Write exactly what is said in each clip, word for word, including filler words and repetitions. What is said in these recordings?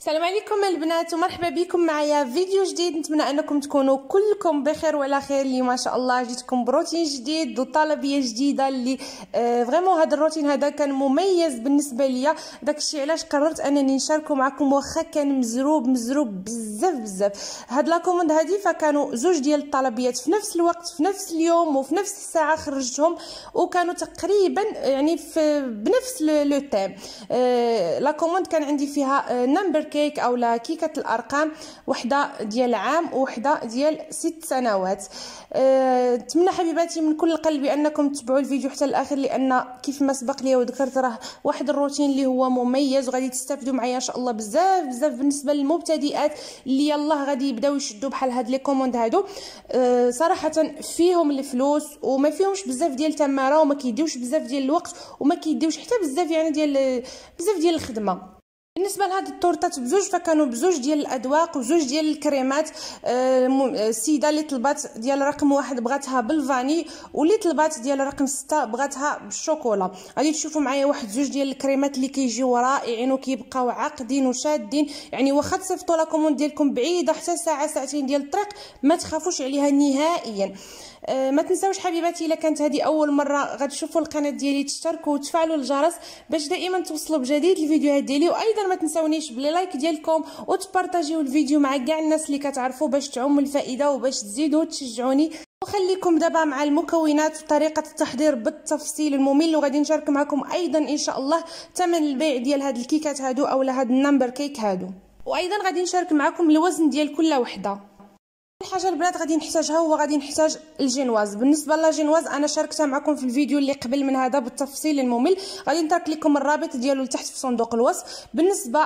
السلام عليكم البنات ومرحبا بكم معايا فيديو جديد. نتمنى انكم تكونوا كلكم بخير وعلى خير. اللي ما شاء الله جيتكم بروتين جديد وطلبيه جديده اللي آه فريمون هذا الروتين هذا كان مميز بالنسبه ليا. داكشي علاش قررت انني نشاركه معكم واخا كان مزروب مزروب بزاف بزاف. هاد لا كوموند هادي فكانوا زوج ديال الطلبيات في نفس الوقت في نفس اليوم وفي نفس الساعه خرجتهم، وكانوا تقريبا يعني في بنفس لو تيم. آه لا كوموند كان عندي فيها نمبر كيك اولا كيكه الارقام، وحده ديال عام وحده ديال ست سنوات. أه نتمنى حبيباتي من كل القلب بانكم تتبعوا الفيديو حتى الاخر، لان كيف ما سبق لي وذكرت راه واحد الروتين اللي هو مميز وغادي تستافدوا معايا ان شاء الله بزاف بزاف. بالنسبه للمبتدئات اللي يلاه غادي يبداو يشدوا بحال هاد لي كوموند هادو، أه صراحه فيهم الفلوس وما فيهمش بزاف ديال التماره وما كيديوش بزاف ديال الوقت وما كيديوش حتى بزاف يعني ديال بزاف ديال الخدمه. بالنسبه لهاد التورتات بزوج فكانوا بزوج ديال الاذواق وزوج ديال الكريمات. السيده اللي طلبات ديال رقم واحد بغاتها بالفاني، واللي طلبات ديال رقم ستة بغاتها بالشوكولا. غادي تشوفوا معايا واحد زوج ديال الكريمات اللي كيجيو رائعين وكيبقاو عاقدين وشادين، يعني واخا تصيفطوا لا كوموند ديالكم بعيده حتى ساعه ساعتين ديال الطريق ما تخافوش عليها نهائيا. أه ما تنساوش حبيباتي الا كانت هذه اول مره غتشوفوا القناه ديالي تشتركوا وتفعلوا الجرس باش دائما توصلوا بجديد الفيديوهات ديالي، وايضا ما تنساونيش بلي لايك ديالكم وتبارطاجيو الفيديو مع كاع الناس اللي كتعرفوا باش تعم الفائده وباش تزيدوا تشجعوني. وخليكم دابا مع المكونات وطريقه التحضير بالتفصيل الممل، وغادي نشارك معكم ايضا ان شاء الله ثمن البيع ديال هاد الكيكات هادو اولا هاد النمبر كيك هادو، وايضا غادي نشارك معكم الوزن ديال كل وحده. الحاجه البنات غادي نحتاجها هو غادي نحتاج الجينواز. بالنسبه للجينواز انا شاركتها معكم في الفيديو اللي قبل من هذا بالتفصيل الممل، غادي نترك لكم الرابط ديالو لتحت في صندوق الوصف. بالنسبه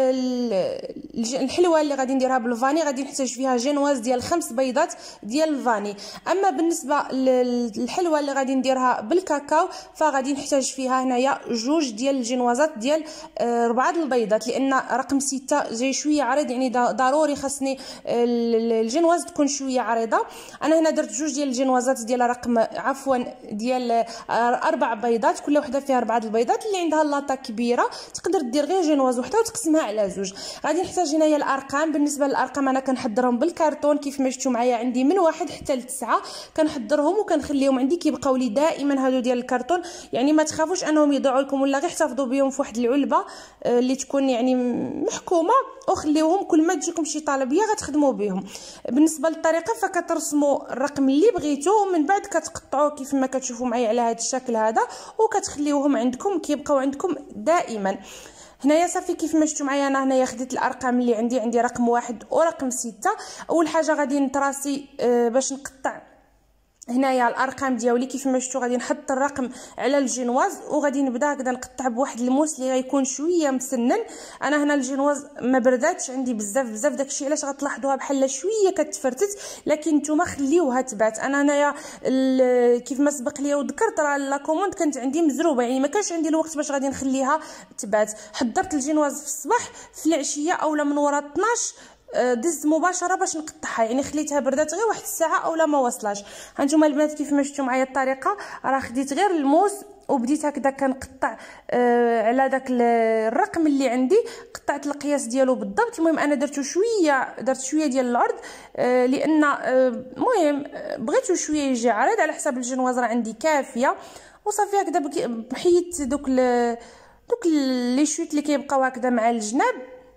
للحلوه اللي غادي نديرها بالفاني غادي نحتاج فيها جينواز ديال خمس بيضات ديال الفاني. اما بالنسبه للحلوه اللي غادي نديرها بالكاكاو فغادي نحتاج فيها هنايا جوج ديال الجينوازات ديال ربعه البيضات، لان رقم ستة جاي شويه عريض، يعني ضروري خاصني الجينواز تكون شويه عريضه. انا هنا درت جوج ديال الجينوازات ديال رقم عفوا ديال اربع بيضات، كل وحده فيها اربعه البيضات. اللي عندها لاطه كبيره تقدر دير غير جينواز وحده وتقسمها على زوج. غادي نحتاج هنايا الارقام. بالنسبه للارقام انا كنحضرهم بالكرتون كيف ما شفتوا معايا، عندي من واحد حتى لتسعة كنحضرهم وكنخليهم عندي كيبقاو لي دائما هادو ديال الكرتون، يعني ما تخافوش انهم يضيعوا لكم ولا غير احتفظوا بهم في واحد العلبه اللي تكون يعني محكومه وخليوهم كل ما تجيكم شي طلبيه غتخدموا بهم. بالنسبه للطريقه فكترسموا الرقم اللي بغيتو ومن بعد كتقطعوه كيف ما كتشوفوا معايا على هذا الشكل هذا وكتخليوهم عندكم كيبقاو عندكم دائما. هنايا صافي كيف ما شفتوا معايا انا هنايا خديت الارقام اللي عندي عندي رقم واحد ورقم ستة. اول حاجه غادي نتراسي باش نقطع هنايا الارقام ديالي كيف ما شفتوا غادي نحط الرقم على الجينواز وغادي نبدا هكذا نقطع بواحد الموس اللي غيكون شويه مسنن. انا هنا الجينواز ما برداتش عندي بزاف بزاف، داكشي علاش غتلاحظوها بحال شويه كتفرتت، لكن نتوما خليوها تبات. انا هنايا كيف ما سبق ليا وذكرت راه لا كوموند كانت عندي مزروبه، يعني ما كانش عندي الوقت باش غادي نخليها تبات. حضرت الجينواز في الصباح في العشيه اولا من ورا اثناش دزت مباشره باش نقطعها، يعني خليتها بردات غير واحد الساعه اولا ما وصلاش. هانتوما البنات كيف ما شفتوا معايا الطريقه، راه خديت غير الموس وبديت هكذا كنقطع آه على داك الرقم اللي عندي، قطعت القياس ديالو بالضبط. المهم انا درتو شويه درت شويه ديال العرض آه لان المهم آه بغيتو شويه يجي عريض على حساب الجنواز راه عندي كافيه. وصافي هكذا بحيت دوك دوك لي شويت اللي كيبقاو هكذا مع الجناب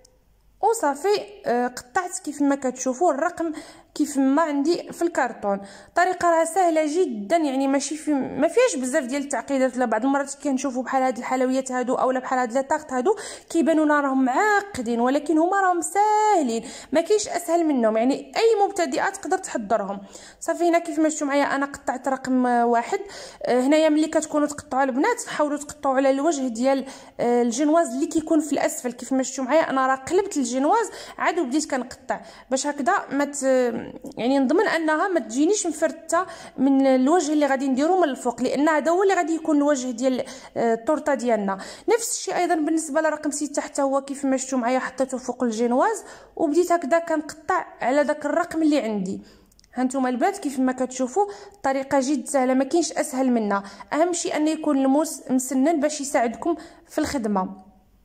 وصافي قطعت كيف ما كتشوفوا الرقم كيف ما عندي في الكرتون. طريقه راه سهله جدا، يعني ماشي في ما فيهاش بزاف ديال التعقيدات. ولا بعض المرات كنشوفوا بحال هاد الحلويات هادو اولا بحال هاد لي طاقط هادو كيبانوا لنا راهم معقدين، ولكن هما راهم ساهلين، ما كاينش اسهل منهم، يعني اي مبتدئه تقدر تحضرهم. صافي هنا كيف ما شفتوا معايا انا قطعت رقم واحد. هنايا ملي كتكونوا تقطعوا البنات حاولوا تقطعوا على الوجه ديال الجنواز اللي كيكون في الاسفل. كيف ما شفتوا معايا انا راه قلبت الجنواز عاد وبديت كنقطع باش هكذا ما يعني نضمن انها ما تجينيش مفرته من الوجه اللي غادي نديرو من الفوق، لان هذا هو اللي غادي يكون الوجه ديال التورته ديالنا. نفس الشيء ايضا بالنسبه لرقم ستة حتى هو كيف ما شفتوا معايا حطيته فوق الجينواز وبديت هكذا كنقطع على داك الرقم اللي عندي. هانتوما البنات كيف ما كتشوفوا الطريقه جد سهله، ما كاينش اسهل منها. اهم شيء ان يكون الموس مسنن باش يساعدكم في الخدمه.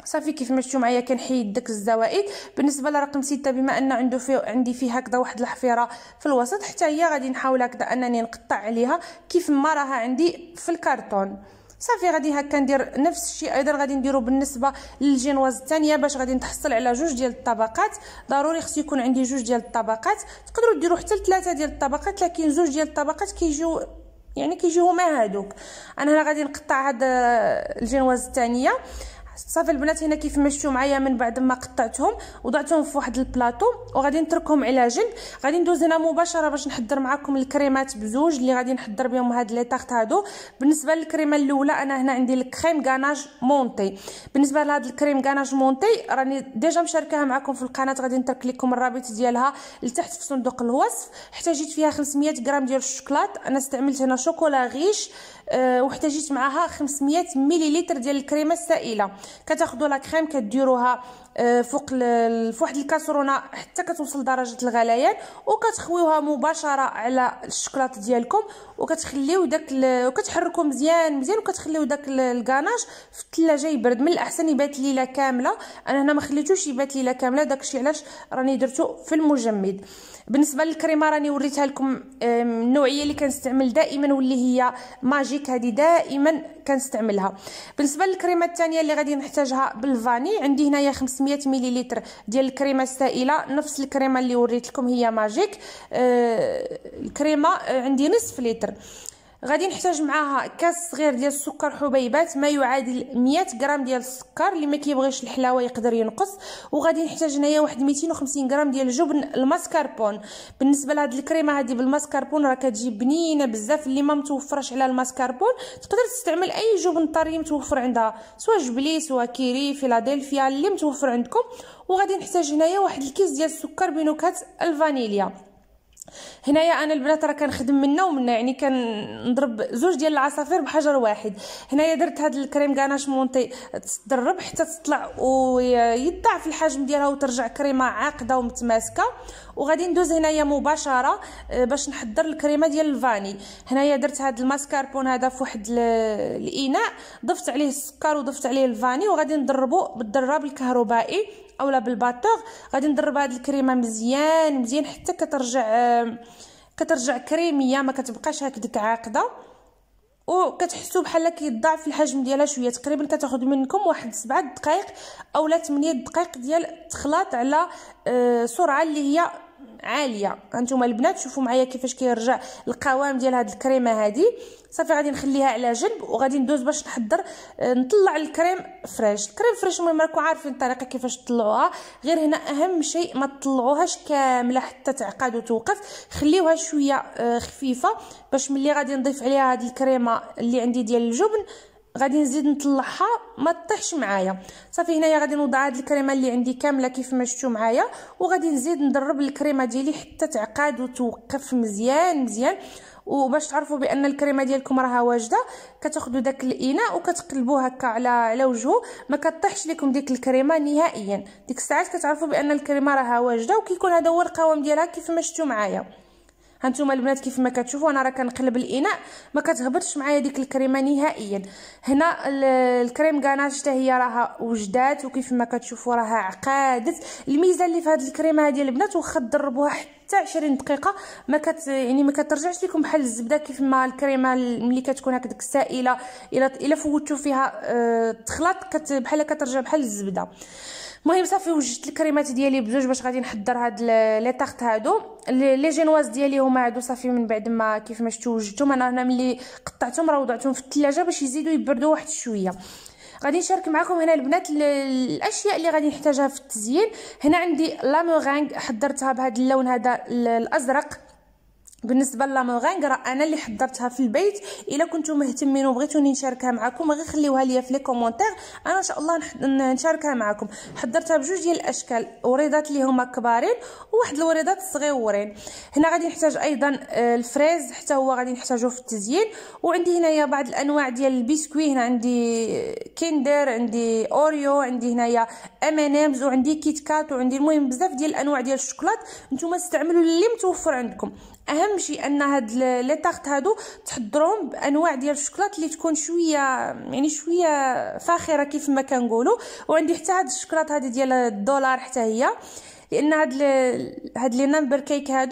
صافي كيف ما شفتوا معايا كنحيد داك الزوائد. بالنسبه لرقم ستة بما ان عنده فيه عندي فيه هكذا واحد الحفيره في الوسط، حتى هي غادي نحاول هكذا انني نقطع عليها كيف ما راها عندي في الكرتون. صافي غادي هكا ندير نفس الشيء ايضا غادي نديرو بالنسبه للجينواز الثانيه. باش غادي نتحصل على جوج ديال الطبقات، ضروري خص يكون عندي جوج ديال الطبقات، تقدروا ديروا حتى ثلاثه ديال الطبقات، لكن زوج ديال الطبقات كيجيو يعني كيجيو هما هادوك. انا هنا غادي نقطع هاد الجينواز الثانيه. صافي البنات هنا كيف ما شفتوا معايا من بعد ما قطعتهم وضعتهم في واحد البلاطو وغادي نتركهم على جنب. غادي ندوز هنا مباشره باش نحضر معكم الكريمات بزوج اللي غادي نحضر بهم هاد لي طارت هادو. بالنسبه للكريمه الاولى انا هنا عندي الكريم غاناج مونتي. بالنسبه لهاد الكريم غاناج مونتي راني ديجا مشاركاها معكم في القناه، غادي نترك لكم الرابط ديالها لتحت في صندوق الوصف. احتاجيت فيها خمسمية غرام ديال الشوكولات، انا استعملت هنا شوكولا غيش، أه واحتاجيت معها خمسمية مليلتر ديال الكريمه السائله. كتاخذوا لا كريم كديروها فوق فواحد الكاسرونه حتى كتوصل درجه الغليان وكتخويوها مباشره على الشوكولاط ديالكم وكتخليو داك وكتحركوا مزيان مزيان وكتخليو داك الكاناج في الثلاجه يبرد. من الاحسن يبات ليله كامله، انا هنا ما خليتوش يبات ليله كامله، داكشي علاش راني درتو في المجمد. بالنسبه للكريمه راني وريتها لكم النوعيه اللي كنستعمل دائما واللي هي ماجيك، هذه دائما كنستعملها. بالنسبه للكريمه الثانيه اللي غادي نحتاجها بالفاني، عندي هنايا خمسمية مليلتر ديال الكريمه السائله، نفس الكريمه اللي وريت لكم هي ماجيك. آه الكريمه عندي نصف لتر. غادي نحتاج معاها كاس صغير ديال السكر حبيبات ما يعادل مية غرام ديال السكر، اللي ما كيبغيش الحلاوه يقدر ينقص. وغادي نحتاج هنايا واحد ميتين وخمسين غرام ديال الجبن الماسكربون. بالنسبه لهاد الكريمه هذه بالماسكربون راه كتجي بنينه بزاف، اللي ما متوفرش على الماسكربون تقدر تستعمل اي جبن طري متوفر عندها، سواء جبلي سواء كيري فيلادلفيا اللي متوفر عندكم. وغادي نحتاج هنايا واحد الكيس ديال السكر بنكهه الفانيليا. هنايا انا البنات راه كنخدم منا ومنا، يعني كنضرب زوج ديال العصافير بحجر واحد. هنايا درت هاد الكريم غاناش مونتي تضرب حتى تطلع ويضاعف الحجم ديالها وترجع كريمه عاقده ومتماسكه. وغادي ندوز هنايا مباشره باش نحضر الكريمه ديال الفاني. هنايا درت هاد الماسكربون هذا في واحد الاناء، ضفت عليه السكر وضفت عليه الفاني وغادي نضربو بالضراب الكهربائي اولا بالباتور. غادي نضرب هاد الكريمه مزيان مزيان حتى كترجع كترجع كريميه، ما كتبقاش هكذاك عاقده، وكتحسوا بحال كيضاعف الحجم ديالها شويه. تقريبا كتاخذ منكم واحد سبعة دقائق اولا ثمانية دقائق ديال التخلاط على سرعه اللي هي عاليه. هانتوما البنات شوفوا معايا كيفاش كيرجع القوام ديال هاد الكريمه هذه. صافي غادي نخليها على جنب وغادي ندوز باش نحضر نطلع الكريم فريش. الكريم فريش المهم راكم عارفين الطريقه كيفاش تطلعوها، غير هنا اهم شيء ما تطلعوهاش كامله حتى تعقد وتوقف، خليوها شويه خفيفه باش ملي غادي نضيف عليها هاد الكريمه اللي عندي ديال الجبن غادي نزيد نطلعها ما تطيحش معايا. صافي هنايا غادي نوضع هاد الكريمه اللي عندي كامله كيف ما شفتوا معايا وغادي نزيد ندرب الكريمه ديالي حتى تعقد وتوقف مزيان مزيان. وباش تعرفوا بان الكريمه ديالكم راها واجده كتاخذوا داك الاناء وكتقلبوه هكا على على وجهه، ما كطيحش لكم ديك الكريمه نهائيا. ديك الساعات كتعرفوا بان الكريمه راها واجده وكيكون هذا هو القوام ديالها كيف ما شفتوا معايا. هانتوما البنات كيف ما كتشوفوا انا راه كنقلب الاناء ما كتهبطش معايا ديك الكريمه نهائيا. هنا الكريم غاناش حتى هي راها وجدات وكيف ما كتشوفوا راها عقادت. الميزه اللي في هذه الكريمه هذه البنات واخا تضربوها حتى عشرين دقيقه ما كت يعني ما كترجعش لكم بحال الزبده كيف ما الكريمه ملي كتكون هكذاك سائله الا الا فوتوا فيها أه تخلط كت بحال كترجع بحال الزبده. المهم صافي وجدت الكريمات ديالي بزوج باش غادي نحضر هاد لي طارت هادو. لي جينواز ديالي هما هادو صافي من بعد ما كيف ما شفتوا وجدتهم. انا هنا ملي قطعتهم راه وضعتهم في الثلاجه باش يزيدوا يبردوا واحد شويه. غادي نشارك معكم هنا البنات الاشياء اللي غادي نحتاجها في التزيين. هنا عندي لا مورينغ حضرتها بهذا اللون هذا الازرق. بالنسبه لامورينغ راه انا اللي حضرتها في البيت، الا كنتم مهتمين وبغيتوني نشاركها معكم غير خليوها ليا في لي كومونتير، انا ان شاء الله نشاركها معكم. حضرتها بجوج ديال الاشكال، وريضات اللي هما كبارين وواحد الوريضات الصغيورين. هنا غادي نحتاج ايضا الفريز حتى هو غادي نحتاجو في التزيين. وعندي هنايا بعض الانواع ديال البسكوي، هنا عندي كيندر عندي اوريو عندي هنايا ام ان امز وعندي كيت كات وعندي المهم بزاف ديال الانواع ديال الشوكولات. نتوما استعملوا اللي متوفر عندكم. اهم شيء ان هاد لي طارت هادو تحضروهم بانواع ديال الشوكولات اللي تكون شويه يعني شويه فاخره كيف ما كنقولوا. وعندي حتى هاد الشوكولات هادي ديال الدولار حتى هي، لان هاد هاد لي نمبر كيك هادو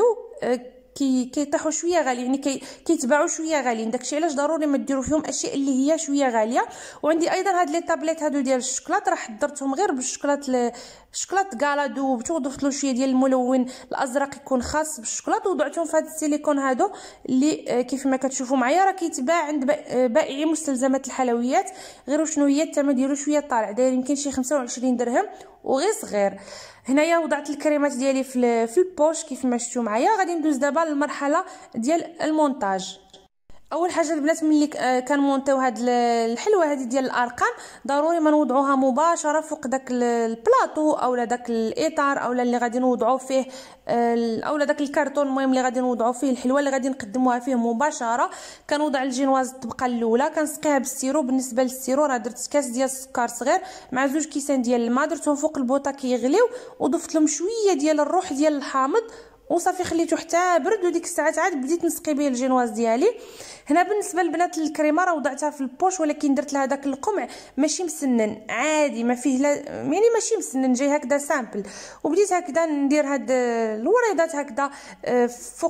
كي كيطيحوا شويه غالي، يعني كي كيتباعوا شويه غاليين. داكشي علاش ضروري ما ديروا فيهم اشياء اللي هي شويه غاليه. وعندي ايضا هاد لي طابليت هادو ديال الشوكولات راه حضرتهم غير بالشوكولات الشوكولات كالاندو، وضفت له شويه ديال الملون الازرق يكون خاص بالشوكولات، وضعتهم في هاد السيليكون هادو اللي كيف ما كتشوفوا معايا راه كيتباع عند بائعي مستلزمات الحلويات. غير شنو هي الثمن ديالو شويه طالع، داير يمكن شي خمسة وعشرين درهم وغير صغير. هنايا وضعت الكريمات ديالي في في البوش كيف ما شفتوا معايا. غادي ندوز دابا للمرحله ديال المونتاج. اول حاجه البنات ملي كنمونطيو هاد الحلوه هذه ديال الارقام ضروري ما نوضعوها مباشره فوق داك البلاطو اولا داك الاطار اولا اللي غادي نوضعوا فيه اولا داك الكرتون، المهم اللي غادي نوضعوا فيه الحلوه اللي غادي نقدموها فيه مباشره. كنوضع الجينواز الطبقه الاولى، كنسقيها بالسيرو. بالنسبه للسيرو راه درت كاس ديال السكر صغير مع زوج كيسان ديال الماء، درتهم فوق البوطه كيغليو وضفت لهم شويه ديال الروح ديال الحامض وصافي خليته حتى برد. وديك الساعات عاد بديت نسقي به الجينواز ديالي. هنا بالنسبه للبنات الكريمه راه وضعتها في البوش، ولكن درت لها داك القمع ماشي مسنن عادي، ما فيه لا يعني ماشي مسنن، جاي هكذا سامبل. وبديت هكذا ندير هاد الوريضات هكذا فوق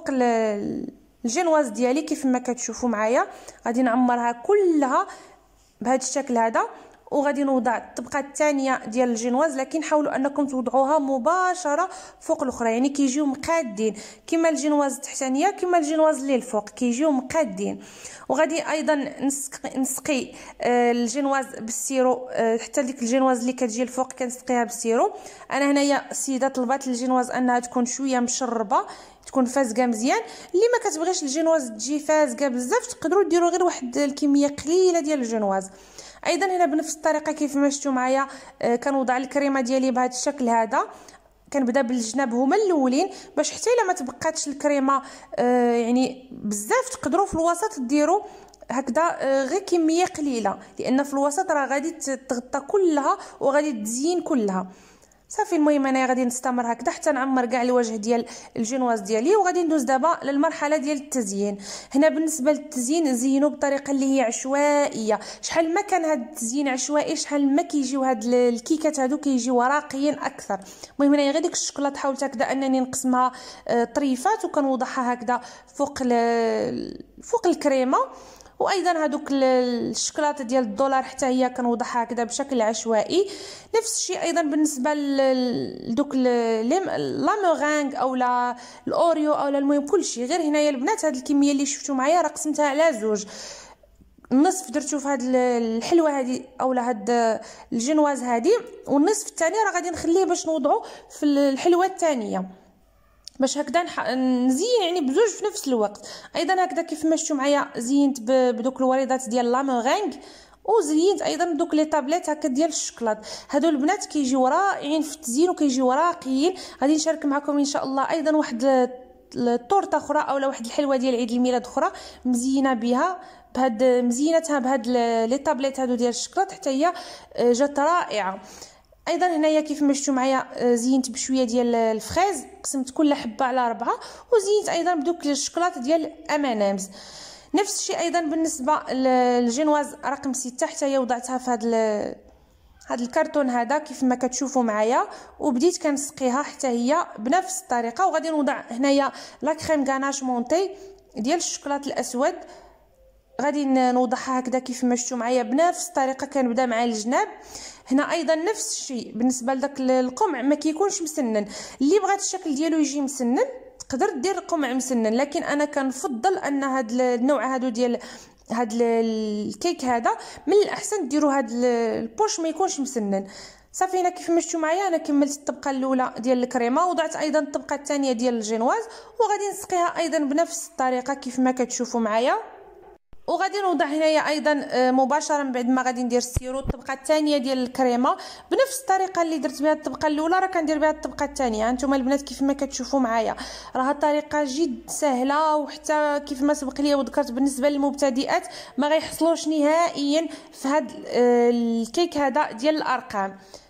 الجينواز ديالي كيف ما كتشوفوا معايا. غادي نعمرها كلها بهذا الشكل هذا، وغادي نوضع الطبقه الثانيه ديال الجينواز، لكن حاولوا انكم توضعوها مباشره فوق الاخرى، يعني كيجيو مقادين كما الجينواز التحتانيه كما الجينواز اللي الفوق كيجيو مقادين. وغادي ايضا نسقي, نسقي الجينواز بالسيرو حتى ديك الجينواز اللي كتجي الفوق كنسقيها بالسيرو. انا هنايا السيده طلبات الجينواز انها تكون شويه مشربه، تكون فازقه مزيان. اللي ما كتبغيش الجينواز تجي فازقه بزاف تقدروا ديروا غير واحد الكميه قليله ديال الجينواز. ايضا هنا بنفس الطريقه كيف ما شفتوا معايا كنوضع الكريمه ديالي بهذا الشكل هذا. كنبدا بالجناب هما الاولين باش حتى الا ما تبقاتش الكريمه يعني بزاف تقدروا في الوسط ديروا هكذا غير كميه قليله، لان في الوسط راه غادي تغطى كلها وغادي تزين كلها. صافي المهم انا غادي نستمر هكذا حتى نعمر كاع الوجه ديال الجينواز ديالي. وغادي ندوز دابا للمرحله ديال التزيين. هنا بالنسبه للتزيين زينوا بطريقه اللي هي عشوائيه. شحال ما كان هذا التزيين عشوائي شحال ما كيجيو هاد الكيكات هادو كيجيو راقيين اكثر. المهم هنا غير ديك الشوكولاته حاولت هكذا انني نقسمها طريفات وكنوضعها هكذا فوق فوق الكريمه. وايضا هذوك الشوكولاته ديال الدولار حتى هي كنوضعها هكذا بشكل عشوائي. نفس الشيء ايضا بالنسبه لدوك لا مورينغ اولا الاوريو اولا المهم كلشي. غير هنايا البنات هاد الكميه اللي شفتوا معايا راه قسمتها على زوج، النصف درتو في هاد الحلوه هادي اولا هاد الجينواز هادي، والنصف الثاني راه غادي نخليه باش نوضعو في الحلوه الثانيه باش هكذا نزين يعني بزوج في نفس الوقت. ايضا هكذا كيف ما شفتوا معايا زينت بدوك الوريضات ديال لا مورينغ، وزينت ايضا دوك لي طابليت هكا ديال الشوكولات. هادو البنات كيجيو رائعين في التزيين وكيجيو راقيين. غادي نشارك معكم ان شاء الله ايضا واحد الطورطه اخرى اولا واحد الحلوه ديال عيد الميلاد اخرى مزينه بها بهاد مزينتها بهاد لي طابليت هادو ديال الشوكولات حتى هي جات رائعه. ايضا هنايا كيف ما شفتوا معايا زينت بشويه ديال الفريز، قسمت كل حبه على اربعه، وزينت ايضا بدوك الشوكولاته ديال امانامز. نفس الشيء ايضا بالنسبه للجينواز رقم ستة حتى هي وضعتها في هذا هذا الكرتون هذا كيف ما كتشوفوا معايا، وبديت كنسقيها حتى هي بنفس الطريقه. وغادي نوضع هنايا لا كريم غاناش مونتي ديال الشوكولاط الاسود، غادي نوضعها هكذا كيف ما شفتوا معايا بنفس الطريقه. كنبدا مع الجناب. هنا ايضا نفس الشيء بالنسبه لذاك القمع ما كيكونش مسنن. اللي بغات الشكل ديالو يجي مسنن تقدر دير قمع مسنن، لكن انا كنفضل ان هاد النوع هادو ديال هاد الكيك هذا من الاحسن ديروا هاد البوش ما يكونش مسنن. صافي هنا كيف ما شفتوا معايا انا كملت الطبقه الاولى ديال الكريمه، وضعت ايضا الطبقه الثانيه ديال الجينواز، وغادي نسقيها ايضا بنفس الطريقه كيف ما كتشوفوا معايا. وغادي نوضع هنايا ايضا مباشره من بعد ما غادي ندير السيرو الطبقه الثانيه ديال الكريمه بنفس الطريقه اللي درت بها الطبقه الاولى راه كندير بها الطبقه الثانيه. هانتوما البنات كيف ما كتشوفوا معايا راه الطريقه جد سهله، وحتى كيف ما سبق لي وذكرت بالنسبه للمبتدئات ما غيحصلوش نهائيا في هذا الكيك هذا ديال الارقام.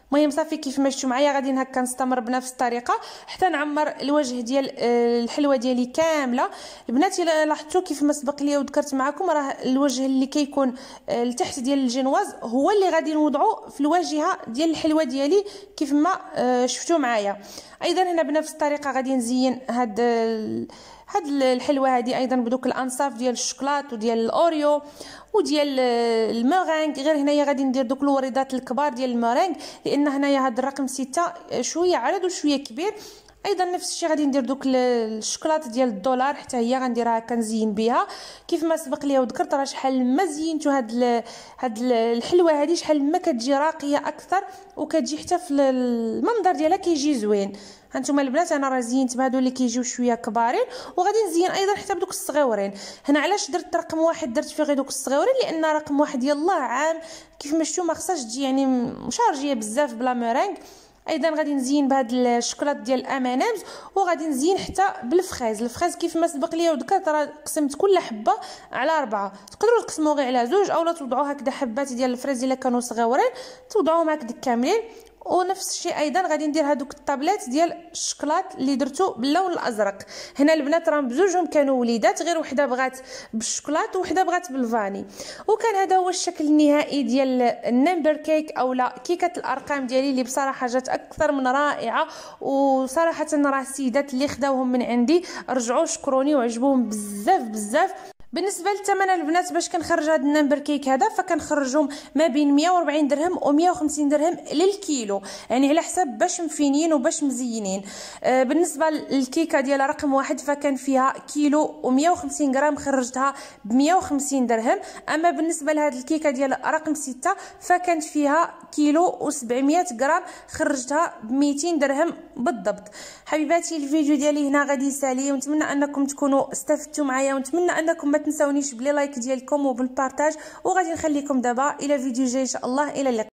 المهم صافي كيف ما شفتوا معايا غادي هكا نستمر بنفس الطريقه حتى نعمر الوجه ديال الحلوه ديالي كامله. البنات الا لاحظتوا كيف ما سبق لي وذكرت معكم راه الوجه اللي كيكون لتحت ديال الجنواز هو اللي غادي نوضعو في الواجهه ديال الحلوه ديالي كيف ما شفتوا معايا. ايضا هنا بنفس الطريقه غادي نزين هاد هاد الحلوه هذه ايضا بدوك الانصاف ديال الشوكولات وديال الاوريو وديال المورينغ. غير هنايا غادي ندير دوك الوريدات الكبار ديال المورينغ لان هنايا هاد الرقم ستة شويه عرض وشويه كبير. ايضا نفس الشيء غادي ندير دوك الشوكولات ديال الدولار حتى هي غنديرها كنزين بها كيف ما سبق لي وذكرت. راه شحال ما زينتو هاد هاد الحلوه هذه شحال ما كتجي راقيه اكثر وكتجي حتى في المنظر ديالها كيجي زوين. هانتوما البنات انا راه زينت بهادو اللي كيجيو شويه كبارين وغادي نزين ايضا حتى بدوك الصغيورين. هنا علاش درت رقم واحد درت فيه غير دوك الصغيورين لان رقم واحد يلاه عام كيف ما شفتوا ما خصهاش تجي يعني مشارجيه بزاف بلا مورينغ. ايضا غادي نزين بهاد الشوكولات ديال الامانامز وغادي نزين حتى بالفخيز. الفخيز كيف ما سبق لي وذكرت راه قسمت كل حبه على أربعة. تقدروا تقسموا غير على زوج اولا توضعوا هكذا حبات ديال الفريز الا كانوا صغيورين توضعوهم هكذا كاملين. ونفس الشيء ايضا غادي ندير هذوك الطابلات ديال الشوكولات اللي درتو باللون الازرق. هنا البنات راهم بزوجهم كانوا وليدات غير وحده بغات بالشوكولات وحده بغات بالفاني. وكان هذا هو الشكل النهائي ديال النمبر كيك اولا كيكه الارقام ديالي اللي بصراحه جات اكثر من رائعه. وصراحه راه السيدات اللي خداوهم من عندي رجعوا شكروني وعجبوهم بزاف بزاف. بالنسبه للثمن البنات باش كنخرج هذا النمبر كيك هذا فكنخرجهم ما بين مية وأربعين درهم و مية وخمسين درهم للكيلو يعني على حساب باش مفينين وباش مزينين. آه بالنسبه للكيكه ديال رقم واحد فكان فيها كيلو و مية وخمسين غرام خرجتها ب مية وخمسين درهم. اما بالنسبه لهذه الكيكه ديال رقم ستة فكانت فيها كيلو و سبعمية غرام خرجتها ب ميتين درهم بالضبط. حبيباتي الفيديو ديالي هنا غادي يسالي ونتمنى انكم تكونوا استفدتوا معايا ونتمنى انكم ما تنسونيش بلي لايك ديالكم وبالبارطاج. وغادي نخليكم دابا الى فيديو جاي ان شاء الله. الى اللقاء.